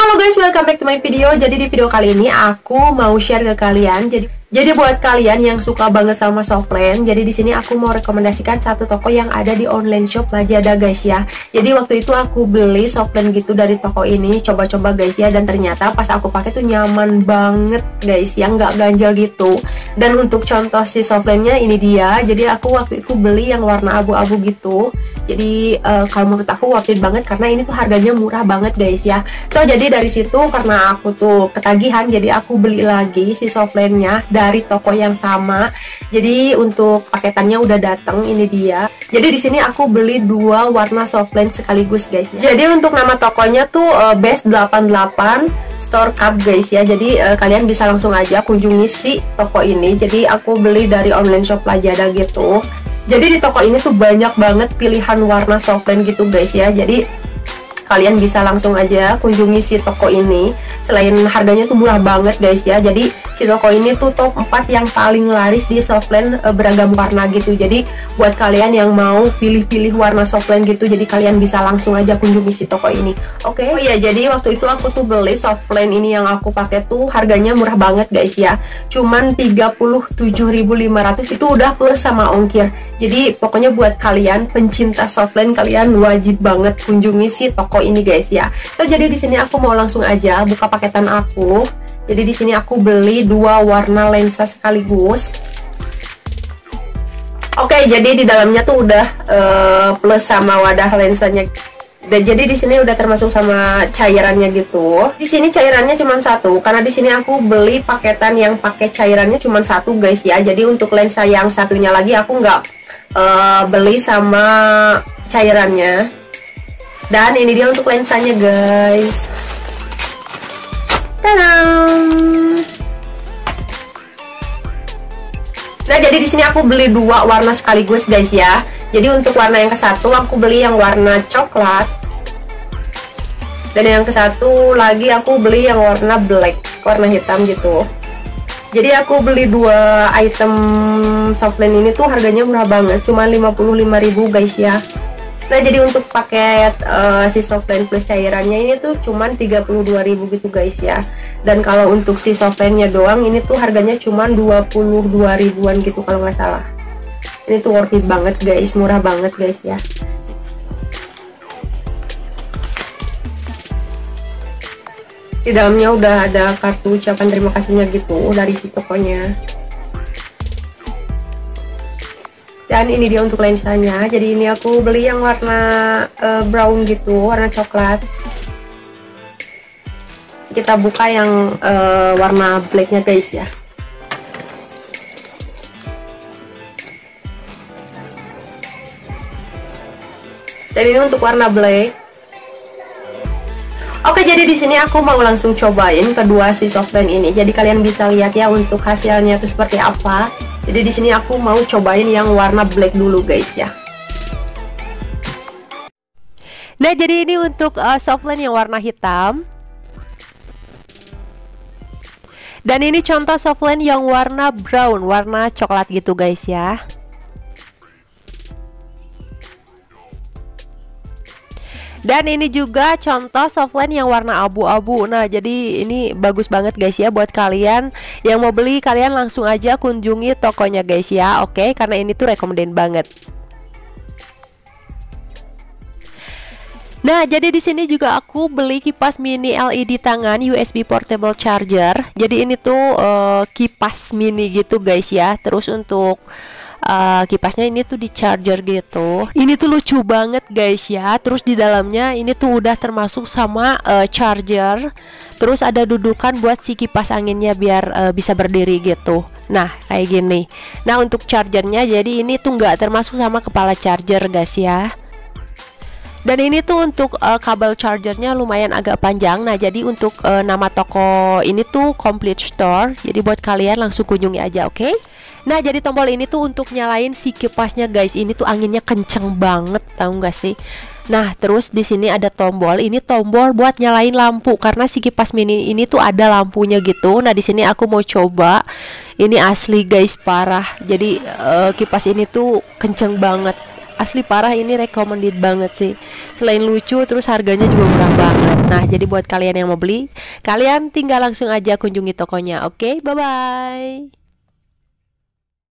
Halo guys, welcome back to my video. Jadi di video kali ini aku mau share ke kalian. Jadi buat kalian yang suka banget sama softland, jadi di sini aku mau rekomendasikan satu toko yang ada di online shop Lazada guys ya. Jadi waktu itu aku beli softland gitu dari toko ini, coba-coba guys ya, dan ternyata pas aku pakai tuh nyaman banget guys ya, nggak ganjel gitu. Dan untuk contoh si softlandnya ini dia. Jadi aku waktu itu beli yang warna abu-abu gitu. Jadi kalau menurut aku worth it banget karena ini tuh harganya murah banget guys ya. So jadi dari situ karena aku tuh ketagihan, jadi aku beli lagi si softlandnya dari toko yang sama. Jadi untuk paketannya udah datang, ini dia. Jadi di sini aku beli dua warna softland sekaligus guys. Jadi untuk nama tokonya tuh Best 88 Store Cup guys ya. Jadi kalian bisa langsung aja kunjungi si toko ini. Jadi aku beli dari online shop Lazada gitu. Jadi di toko ini tuh banyak banget pilihan warna softland gitu guys ya. Jadi kalian bisa langsung aja kunjungi si toko ini. Selain harganya tuh murah banget guys ya, jadi si toko ini tuh top 4 yang paling laris di softland beragam warna gitu. Jadi buat kalian yang mau pilih-pilih warna softland gitu, jadi kalian bisa langsung aja kunjungi si toko ini. Oke. Oh iya, jadi waktu itu aku tuh beli softland ini yang aku pakai tuh harganya murah banget guys ya. Cuman 37.500 itu udah plus sama ongkir. Jadi pokoknya buat kalian pencinta softland, kalian wajib banget kunjungi si toko ini guys ya. So jadi di sini aku mau langsung aja buka paketan aku. Jadi di sini aku beli dua warna lensa sekaligus. Oke, jadi di dalamnya tuh udah plus sama wadah lensanya. Dan jadi di sini udah termasuk sama cairannya gitu. Di sini cairannya cuma satu karena di sini aku beli paketan yang pakai cairannya cuma satu guys ya. Jadi untuk lensa yang satunya lagi aku nggak beli sama cairannya. Dan ini dia untuk lensanya guys. Tadam. Nah jadi di sini aku beli dua warna sekaligus guys ya. Jadi untuk warna yang ke satu aku beli yang warna coklat. Dan yang ke satu lagi aku beli yang warna black, warna hitam gitu. Jadi aku beli dua item softland ini tuh harganya murah banget, cuma 55.000 guys ya. Nah jadi untuk paket si softland plus cairannya ini tuh cuman 32.000 gitu guys ya. Dan kalau untuk si softlandnya doang ini tuh harganya cuman 22.000-an gitu kalau nggak salah. Ini tuh worth it banget guys, murah banget guys ya. Di dalamnya udah ada kartu ucapan terima kasihnya gitu dari si tokonya. Dan ini dia untuk lensanya. Jadi ini aku beli yang warna brown gitu, warna coklat. Kita buka yang warna blacknya guys ya. Dan ini untuk warna black. Oke, jadi di sini aku mau langsung cobain kedua si softland ini. Jadi kalian bisa lihat ya untuk hasilnya itu seperti apa. Jadi di sini aku mau cobain yang warna black dulu guys ya. Nah, jadi ini untuk softland yang warna hitam. Dan ini contoh softland yang warna brown, warna coklat gitu guys ya. Dan ini juga contoh softland yang warna abu-abu. Nah jadi ini bagus banget guys ya buat kalian yang mau beli, kalian langsung aja kunjungi tokonya guys ya. Oke, karena ini tuh recommended banget. Nah jadi di sini juga aku beli kipas mini LED tangan USB portable charger. Jadi ini tuh kipas mini gitu guys ya. Terus untuk kipasnya ini tuh di charger gitu. Ini tuh lucu banget guys ya. Terus di dalamnya ini tuh udah termasuk sama charger. Terus ada dudukan buat si kipas anginnya biar bisa berdiri gitu. Nah kayak gini. Nah untuk chargernya jadi ini tuh nggak termasuk sama kepala charger guys ya. Dan ini tuh untuk kabel chargernya lumayan agak panjang. Nah jadi untuk nama toko ini tuh Complete Store. Jadi buat kalian langsung kunjungi aja, oke? Nah jadi tombol ini tuh untuk nyalain si kipasnya guys. Ini tuh anginnya kenceng banget, tahu nggak sih? Nah terus di sini ada tombol. Ini tombol buat nyalain lampu karena si kipas mini ini tuh ada lampunya gitu. Nah di sini aku mau coba. Ini asli guys, parah. Jadi kipas ini tuh kenceng banget. asli parah, ini recommended banget sih. Selain lucu, terus harganya juga murah banget. Nah, jadi buat kalian yang mau beli, kalian tinggal langsung aja kunjungi tokonya. Oke, bye bye.